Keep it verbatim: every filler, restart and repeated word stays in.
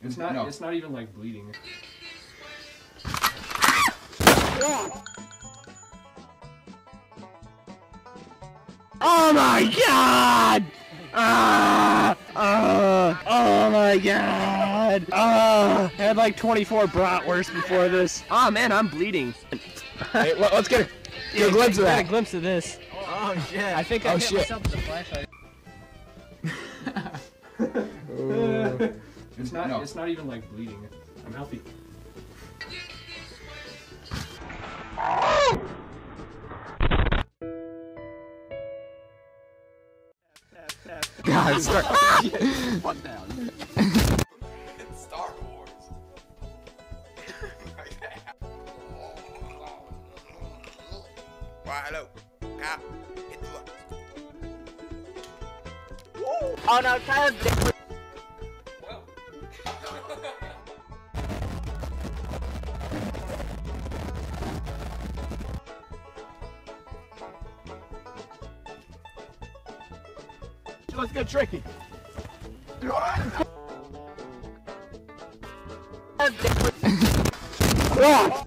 It's not. No. It's not even like bleeding. Oh my god! Ah! Ah! Oh my god! Ah! I had like twenty-four bratwursts before this. Oh man, I'm bleeding. Hey, let, let's get a, get a glimpse of Get that. a glimpse of this. Oh shit! I think I Oh, hit shit. myself with the flashlight. It's not. No. It's not even like bleeding. I'm healthy. God, start. What now? It's Star Wars. Why, hello. Cop. Hit the look. Oh no, Tyler dick. Well. Let's get tricky. Ah!